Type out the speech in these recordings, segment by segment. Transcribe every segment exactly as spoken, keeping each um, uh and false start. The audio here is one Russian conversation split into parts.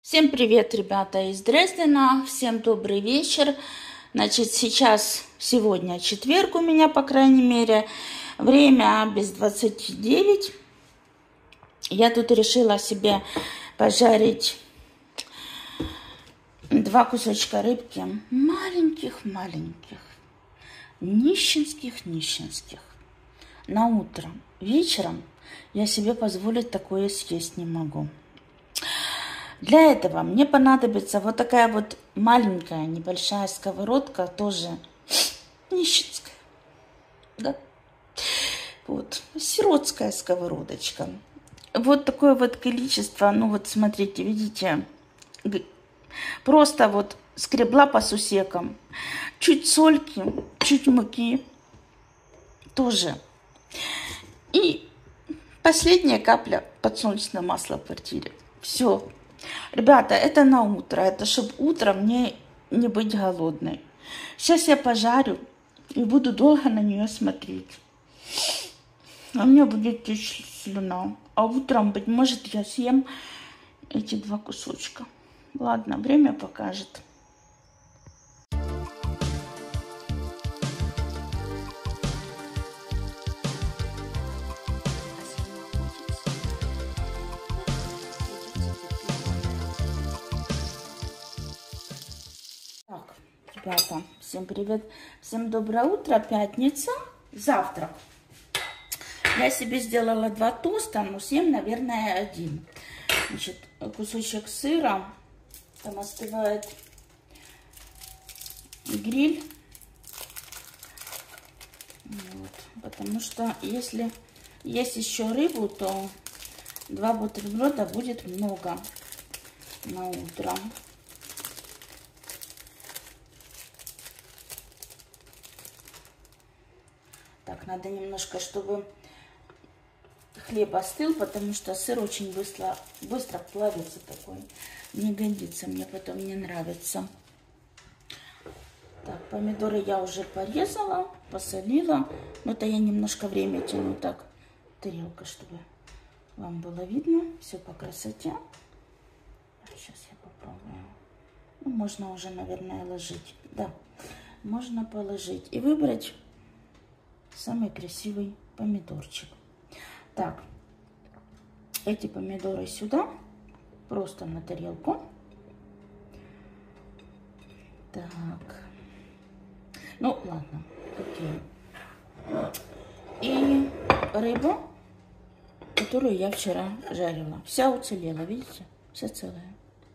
Всем привет, ребята, из Дрездена. Всем добрый вечер. Значит, сейчас, сегодня четверг у меня, по крайней мере, время без двадцати девяти. Я тут решила себе пожарить два кусочка рыбки. Маленьких-маленьких. Нищенских-нищенских. На утро. Вечером я себе позволить такое съесть не могу. Для этого мне понадобится вот такая вот маленькая небольшая сковородка, тоже нищенская, да? Вот, сиротская сковородочка. Вот такое вот количество, ну вот смотрите, видите, просто вот скребла по сусекам. Чуть сольки, чуть муки тоже. И последняя капля подсолнечного масла в квартире. Все. Ребята, это на утро. Это чтобы утром мне не быть голодной. Сейчас я пожарю и буду долго на нее смотреть. А у меня будет течь слюна. А утром, быть может, я съем эти два кусочка. Ладно, время покажет. Так, ребята, всем привет, всем доброе утро, пятница, завтрак. Я себе сделала два тоста, но съем, наверное, один. Значит, кусочек сыра, там остывает гриль. Вот, потому что если есть еще рыбу, то два бутерброда будет много на утро. Так, надо немножко, чтобы хлеб остыл, потому что сыр очень быстро, быстро плавится такой. Не годится, мне потом не нравится. Так, помидоры я уже порезала, посолила. Но это я немножко время тяну так. Тарелка, чтобы вам было видно. Все по красоте. Сейчас я попробую. Ну, можно уже, наверное, ложить. Да, можно положить и выбрать самый красивый помидорчик. Так, эти помидоры сюда, просто на тарелку. Так, ну ладно, окей. И рыбу, которую я вчера жарила, вся уцелела, видите, вся целая.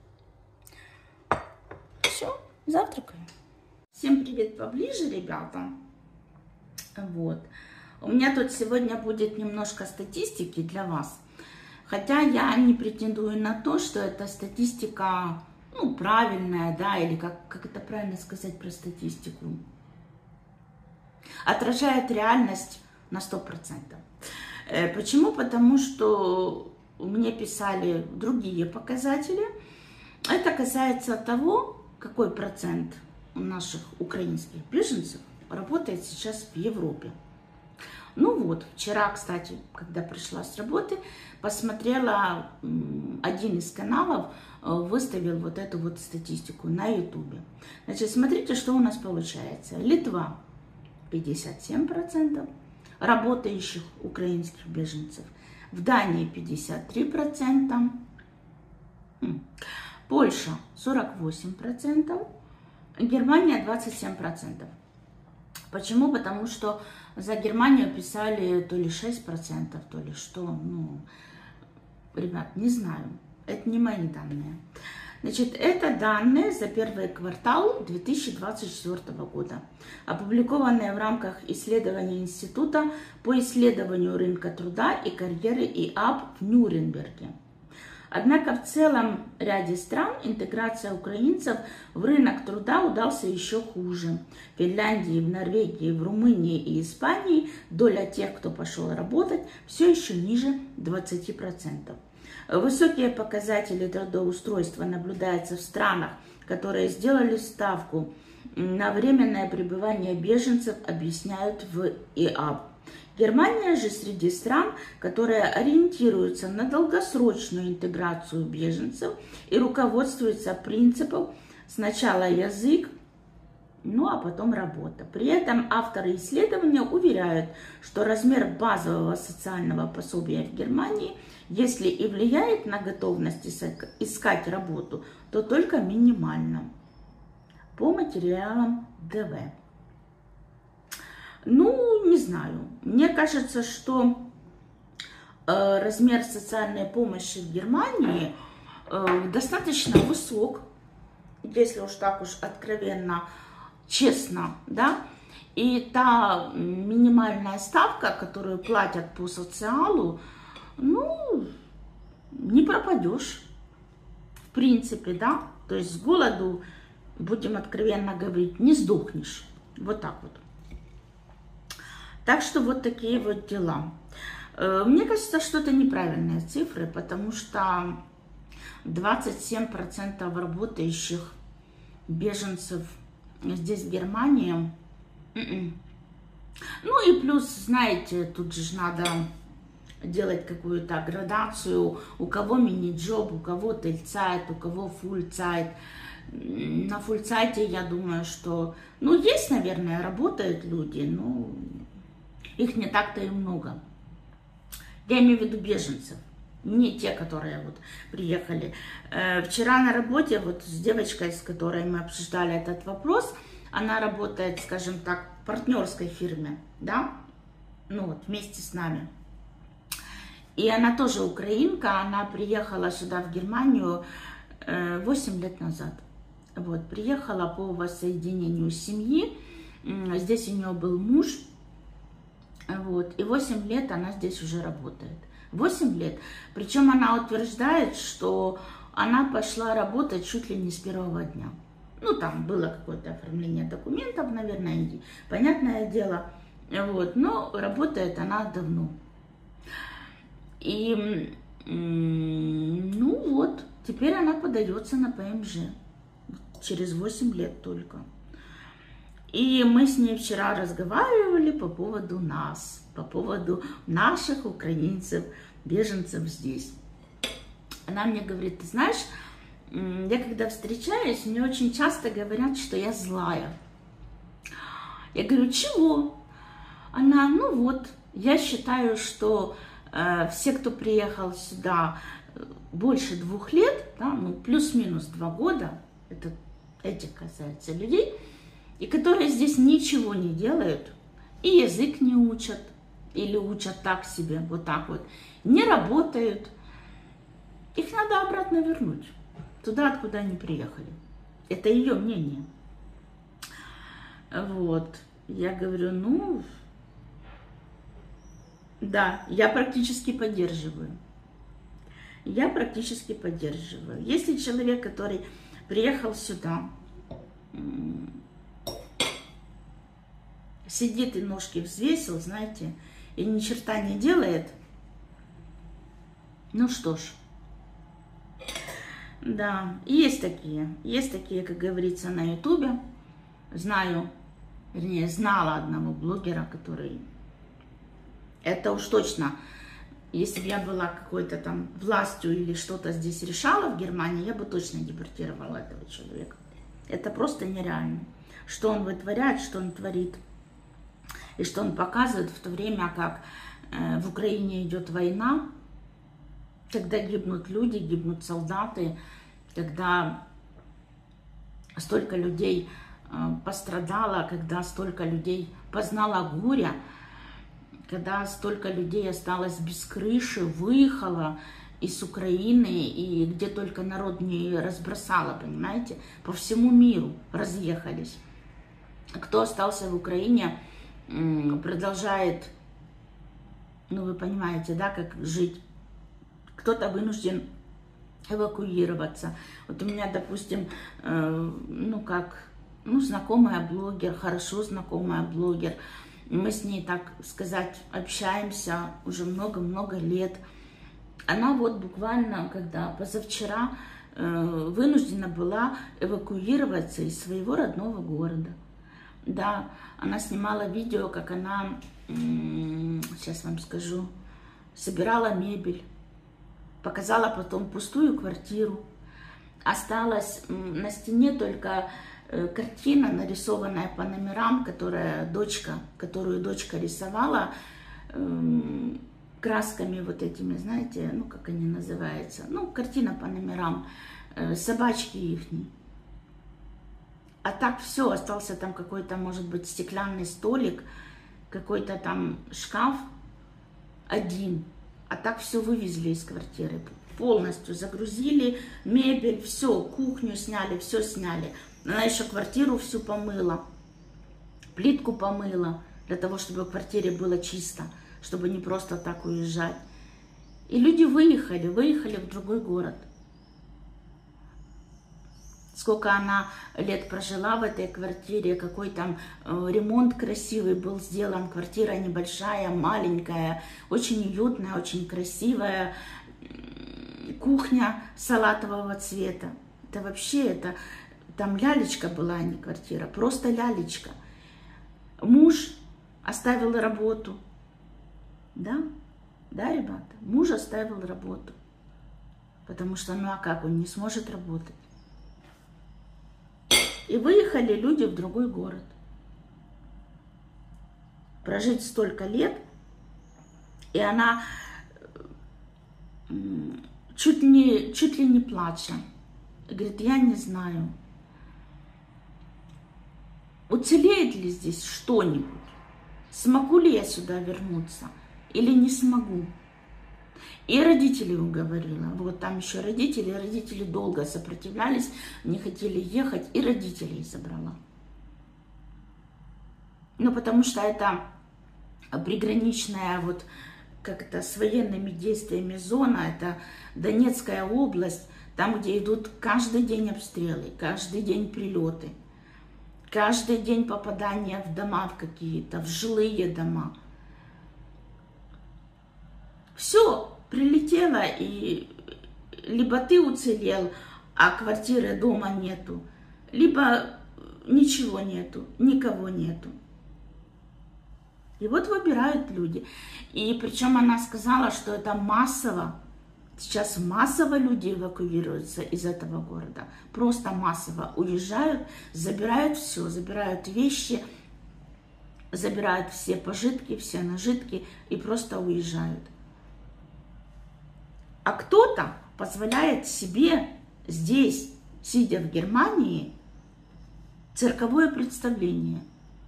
Все, завтракаем. Всем привет поближе, ребята. Вот. У меня тут сегодня будет немножко статистики для вас. Хотя я не претендую на то, что эта статистика, ну, правильная, да, или как, как это правильно сказать про статистику. Отражает реальность на сто процентов. Почему? Потому что мне писали другие показатели. Это касается того, какой процент наших украинских беженцев работает сейчас в Европе. Ну вот, вчера, кстати, когда пришла с работы, посмотрела, один из каналов выставил вот эту вот статистику на ютубе. Значит, смотрите, что у нас получается. Литва пятьдесят семь процентов работающих украинских беженцев. В Дании пятьдесят три процента. Польша сорок восемь процентов. Германия двадцать семь процентов. Почему? Потому что за Германию писали то ли шесть процентов, то ли что. Ну, ребят, не знаю. Это не мои данные. Значит, это данные за первый квартал две тысячи двадцать четвёртого года, опубликованные в рамках исследования Института по исследованию рынка труда и карьеры и ап в Нюрнберге. Однако в целом ряде стран интеграция украинцев в рынок труда удался еще хуже. В Финляндии, в Норвегии, в Румынии и Испании доля тех, кто пошел работать, все еще ниже двадцати процентов. Высокие показатели трудоустройства наблюдаются в странах, которые сделали ставку на временное пребывание беженцев, объясняют в и ап. Германия же среди стран, которые ориентируются на долгосрочную интеграцию беженцев и руководствуются принципом сначала язык, ну а потом работа. При этом авторы исследования уверяют, что размер базового социального пособия в Германии, если и влияет на готовность искать работу, то только минимально. По материалам ДВ. Ну, не знаю. Мне кажется, что э, размер социальной помощи в Германии э, достаточно высок, если уж так уж откровенно, честно, да. И та минимальная ставка, которую платят по социалу, ну, не пропадешь, в принципе, да. То есть с голоду, будем откровенно говорить, не сдохнешь. Вот так вот. Так что вот такие вот дела. Мне кажется, что это неправильные цифры, потому что двадцать семь процентов работающих беженцев здесь, в Германии. Ну и плюс, знаете, тут же надо делать какую-то градацию. У кого мини-джоб, у кого тельцайт, у кого фулл-цайт. На фулл-цайте, я думаю, что... Ну, есть, наверное, работают люди, но... Их не так-то и много. Я имею в виду беженцев, не те, которые вот приехали. Э, вчера на работе вот с девочкой, с которой мы обсуждали этот вопрос, она работает, скажем так, в партнерской фирме, да, ну вот вместе с нами. И она тоже украинка, она приехала сюда, в Германию, э, восемь лет назад. Вот, приехала по воссоединению семьи, здесь у нее был муж. Вот, и восемь лет она здесь уже работает. восемь лет. Причем она утверждает, что она пошла работать чуть ли не с первого дня. Ну, там было какое-то оформление документов, наверное, и, понятное дело. Вот, но работает она давно. И, ну вот, теперь она подается на ПМЖ. Через восемь лет только. И мы с ней вчера разговаривали по поводу нас, по поводу наших украинцев, беженцев здесь. Она мне говорит, ты знаешь, я когда встречаюсь, мне очень часто говорят, что я злая. Я говорю, чего? Она, ну вот, я считаю, что э, все, кто приехал сюда больше двух лет, да, ну плюс-минус два года, это этих касается людей, и которые здесь ничего не делают, и язык не учат, или учат так себе, вот так вот, не работают, их надо обратно вернуть, туда, откуда они приехали. Это ее мнение. Вот, я говорю, ну, да, я практически поддерживаю. Я практически поддерживаю. Если человек, который приехал сюда, сидит и ножки взвесил, знаете, и ни черта не делает, ну что ж, да, есть такие, есть такие, как говорится, на ютубе. Знаю, вернее, знала одного блогера, который, это уж точно, если бы я была какой-то там властью или что-то здесь решала в Германии, я бы точно депортировала этого человека. Это просто нереально. Что он вытворяет, что он творит. И что он показывает в то время, как э, в Украине идет война, когда гибнут люди, гибнут солдаты, когда столько людей э, пострадало, когда столько людей познало горе, когда столько людей осталось без крыши, выехало из Украины, и где только народ не разбросало, понимаете, по всему миру разъехались. Кто остался в Украине, продолжает, ну вы понимаете, да, как жить. Кто-то вынужден эвакуироваться. Вот у меня, допустим, э, ну как, ну знакомая блогер, хорошо знакомая блогер, мы с ней, так сказать, общаемся уже много-много лет. Она вот буквально, когда позавчера э, вынуждена была эвакуироваться из своего родного города. Да, она снимала видео, как она, сейчас вам скажу, собирала мебель, показала потом пустую квартиру. Осталась на стене только картина, нарисованная по номерам, которая дочка, которую дочка рисовала красками вот этими, знаете, ну как они называются, ну картина по номерам, собачки ихней. А так все, остался там какой-то, может быть, стеклянный столик, какой-то там шкаф один. А так все вывезли из квартиры, полностью загрузили мебель, все, кухню сняли, все сняли. Она еще квартиру всю помыла, плитку помыла, для того, чтобы в квартире было чисто, чтобы не просто так уезжать. И люди выехали, выехали в другой город. Сколько она лет прожила в этой квартире, какой там ремонт красивый был сделан, квартира небольшая, маленькая, очень уютная, очень красивая, кухня салатового цвета. Это вообще, это там лялечка была, а не квартира, просто лялечка. Муж оставил работу, да, да, ребята, муж оставил работу, потому что, ну а как, он не сможет работать. И выехали люди в другой город. Прожить столько лет, и она чуть, не, чуть ли не плача. Говорит, я не знаю, уцелеет ли здесь что-нибудь, смогу ли я сюда вернуться или не смогу. И родителей уговорила. Вот там еще родители. Родители долго сопротивлялись, не хотели ехать. И родителей забрала. Ну, потому что это приграничная, вот как это, с военными действиями зона. Это Донецкая область. Там, где идут каждый день обстрелы, каждый день прилеты. Каждый день попадания в дома в какие-то, в жилые дома. Все. Прилетела, и либо ты уцелел, а квартиры дома нету, либо ничего нету, никого нету. И вот выбирают люди. И причем она сказала, что это массово, сейчас массово люди эвакуируются из этого города. Просто массово уезжают, забирают все, забирают вещи, забирают все пожитки, все нажитки и просто уезжают. А кто-то позволяет себе здесь, сидя в Германии, цирковое представление.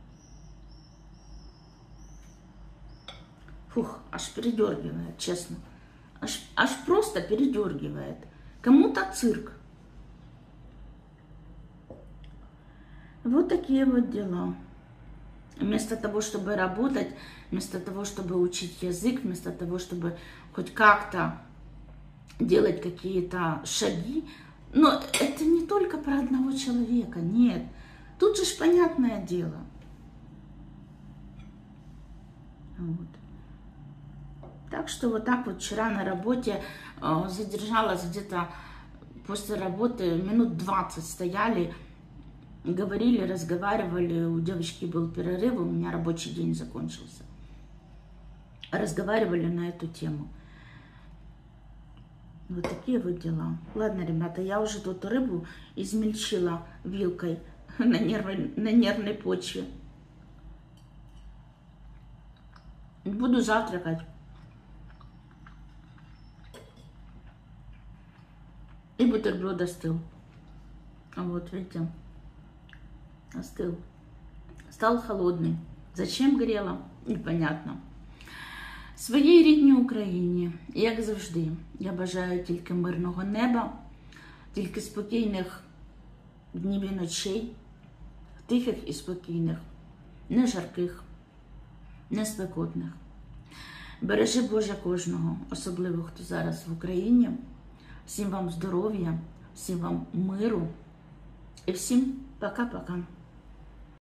Фух, аж передергивает, честно. Аж, аж просто передергивает. Кому-то цирк. Вот такие вот дела. Вместо того, чтобы работать, вместо того, чтобы учить язык, вместо того, чтобы хоть как-то делать какие-то шаги. Но это не только про одного человека, нет. Тут же ж понятное дело. Вот. Так что вот так вот вчера на работе э, задержалась где-то после работы, минут двадцать стояли, говорили, разговаривали. У девочки был перерыв, у меня рабочий день закончился. Разговаривали на эту тему. Вот такие вот дела. Ладно, ребята, я уже тут рыбу измельчила вилкой на, нервной, на нервной почве. Буду завтракать. И бутерброд остыл. Вот, видите, остыл. Стал холодный. Зачем грела? Непонятно. Своїй рідній Україні, як завжди, я бажаю тільки мирного неба, тільки спокійних днів і ночей, тихих і спокійних, не жарких, не спекотних. Бережи Боже кожного, особливо хто зараз в Україні. Всім вам здоров'я, всім вам миру і всім пока-пока.